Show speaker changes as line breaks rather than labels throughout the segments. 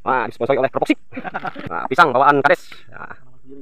Wah, disponsori oleh Propoxip. Nah, pisang bawaan Kades. Nah.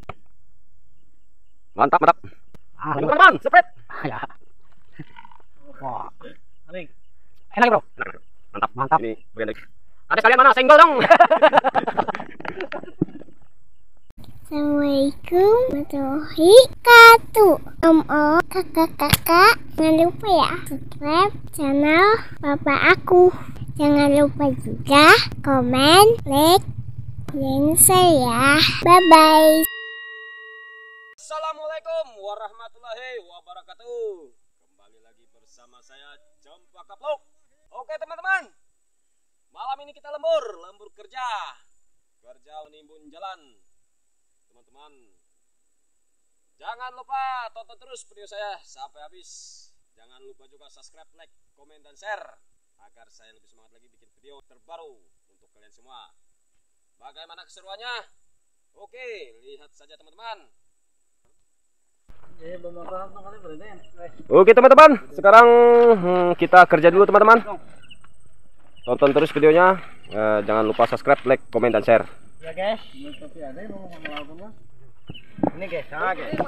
Mantap, mantap. Teman-teman, spread.
Ya. Wah.
Enak, Bro. Enak. Mantap, mantap. Ini bagian dari Kades, kalian mana? Senggol dong.
Assalamualaikum warahmatullahi wabarakatuh. Kakak-kakak, jangan lupa ya subscribe channel Bapak aku. Jangan lupa juga komen, like, dan share ya. Bye-bye.
Assalamualaikum warahmatullahi wabarakatuh. Kembali lagi bersama saya Cempaka Vlog. Oke teman-teman, malam ini kita lembur kerja menimbun jalan. Teman-teman, jangan lupa tonton terus video saya sampai habis. Jangan lupa juga subscribe, like, komen, dan share agar saya lebih semangat lagi bikin video terbaru untuk kalian semua. Bagaimana keseruannya? Oke, lihat saja teman-teman. Oke teman-teman, sekarang kita kerja dulu teman-teman. Tonton terus videonya. Jangan lupa subscribe, like, komen, dan share.
Ya guys, ini guys, nah guys.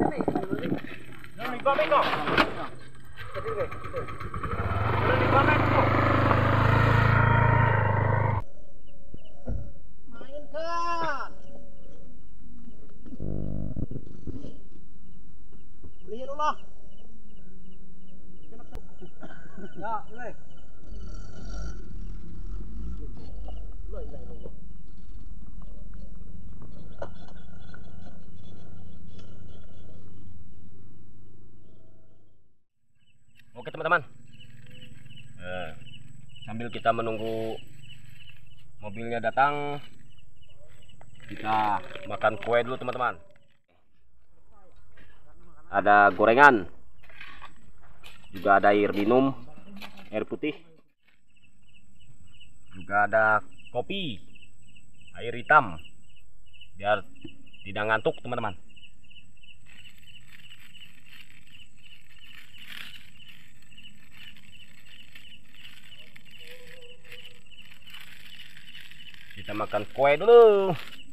Mainkan. Lihat ulah. Ya, ini.
Oke teman-teman, sambil kita menunggu mobilnya datang, kita makan kue dulu teman-teman. Ada gorengan, juga ada air minum, air putih, juga ada kopi, air hitam, biar tidak ngantuk teman-teman. Kita makan kue dulu.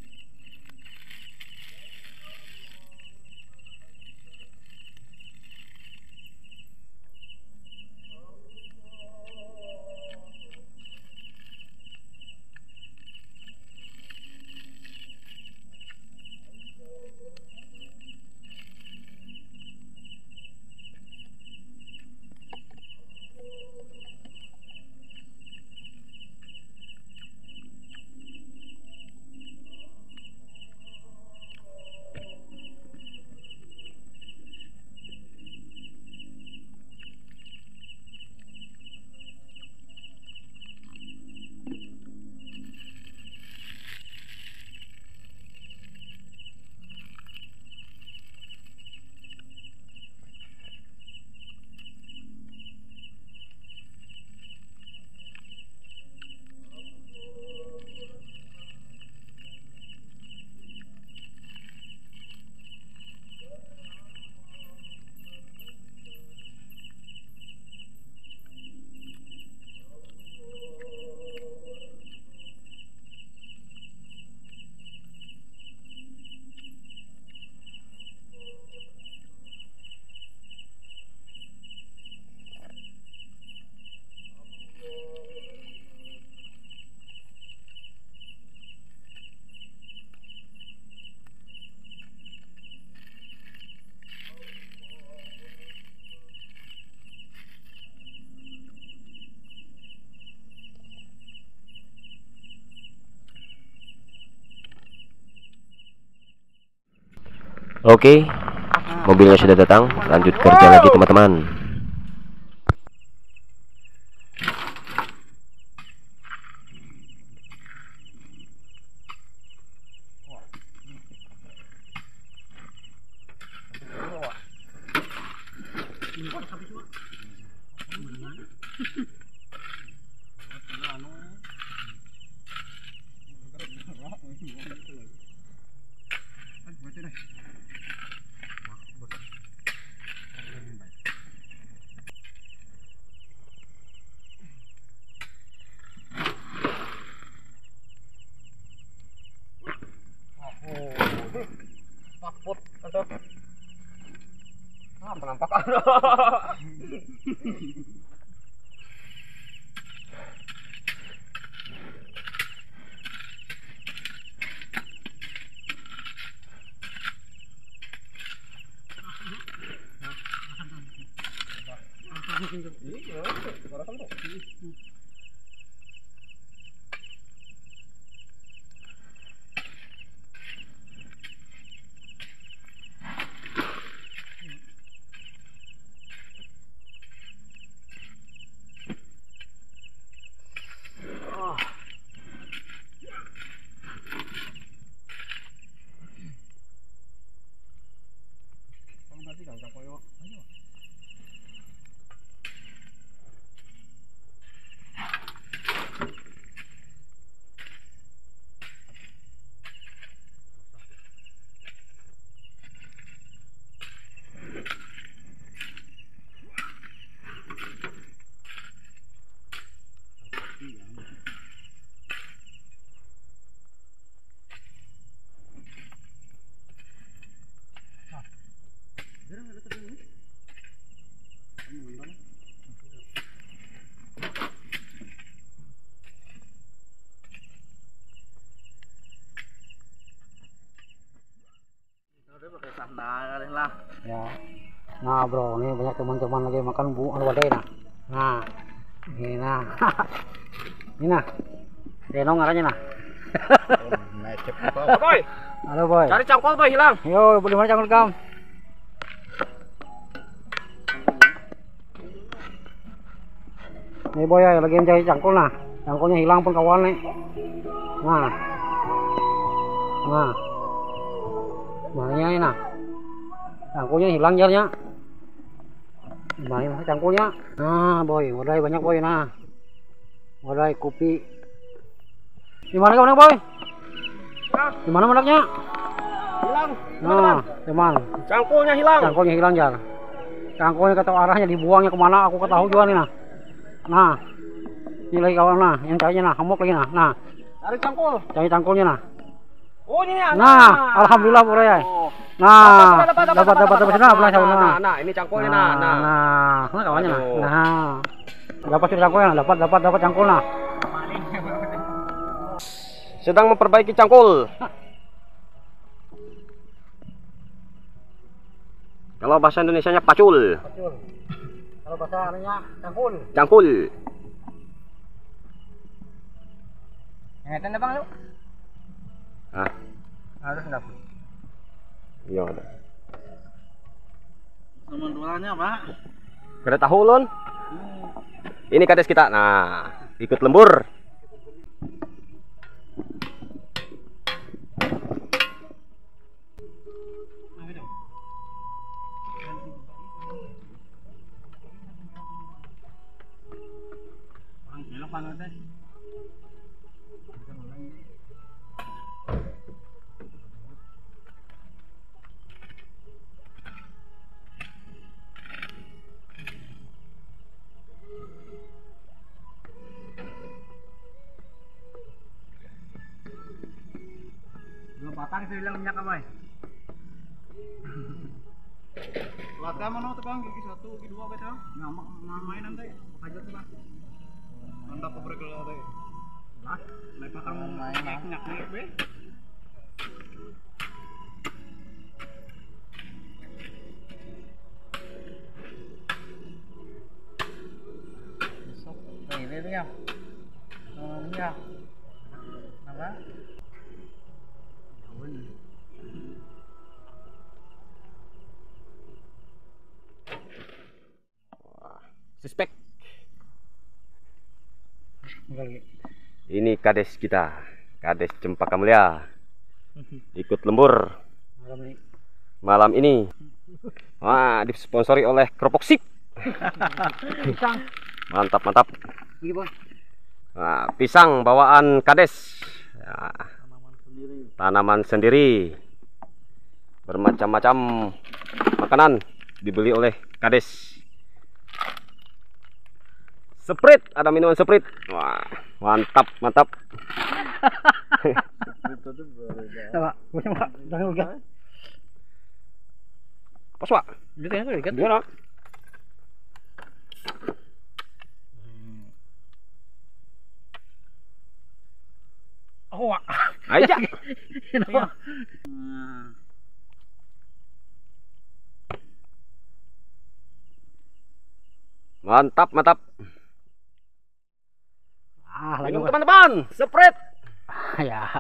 Oke, mobilnya sudah datang. Lanjut kerja lagi teman-teman.
Ya. Nah bro, ini banyak teman-teman lagi makan wadai nah. Nah, ini nah. Ini nah. Denong arahnya nah.
Boy,
Halo boy.
cari cangkol boy hilang.
Yo, boleh mana cangkul kamu? Nih boy ya, lagi mencari cangkul nah. Cangkulnya hilang pun kawan nih. Nah. Nah. Mana ini nah. Cangkulnya hilang jarnya. Mana cangkulnya? Nah, boy, wadai banyak boy nah. Wadai kopi. Di mana kamu boy? Di mana menaknya?
Hilang.
Nah, teman.
Cangkulnya hilang.
Cangkulnya hilang jar. Cangkulnya kata arahnya dibuangnya kemana? Aku ketahui juga nih nah. Nah, ini lagi kawan nah, yang carinya nah, hamuk lagi nah. Nah,
Cari cangkul.
cari cangkulnya nah.
Oh ini ya.
Nah, alhamdulillah boleh ya.
Oh.
Nah,
Dapat.
nah, belah cangkulnya nah.
Nah, ini cangkulnya nah.
Nah, kawannya nah.
Aduh.
Nah, dapat sudah cangkulnya, dapat cangkul nah.
Sedang memperbaiki cangkul. Kalau bahasa Indonesianya pacul.
Pacul. Kalau bahasa anunya cangkul.
Cangkul.
Ngeten Bang lu?
Hah?
Harus enggak?
Iya ada.
Nomor duanya, Pak.
Kada tahu lon. Ini kades kita. Nah, ikut lembur.
Batang sih bilang minyak apa? Lata mana tuh Bang? Gigi 1, gigi 2 beta. Ngamak main nanti. Aja tuh Bang. Mantap obrek lah teh. Lah, lepas kamu minyak be. Besok ini tuh ya. Minyak. Apa?
Suspek. Ini kades kita, kades Cempaka Mulia. Ikut lembur malam ini. Wah, disponsori oleh Kerupuk Sip. Mantap. Nah, pisang bawaan kades. Ya, tanaman sendiri. Bermacam-macam makanan dibeli oleh kades. Sprite, ada minuman Sprite. Wah, mantap. Pas, Pak.
Gitu ya, Oh.
Aja. Mantap, mantap. Minum teman-teman, Sprite.
Ya.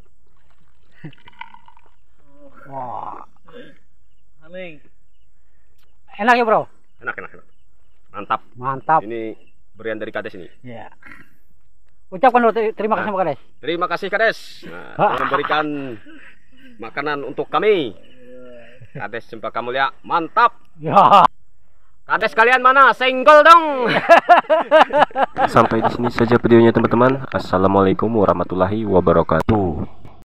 Wah. Aling. Enak ya, Bro?
Enak, enak, enak. Mantap.
Mantap.
Ini berian dari Kades ini.
Ya. Ucapkan dulu terima kasih sama Kades.
Terima kasih Kades. Nah, telah memberikan makanan untuk kami. Kades Cempaka Mulia, mantap.
Ya.
Kades kalian mana? Senggol dong.
Sampai di sini saja videonya teman-teman. Assalamualaikum warahmatullahi wabarakatuh.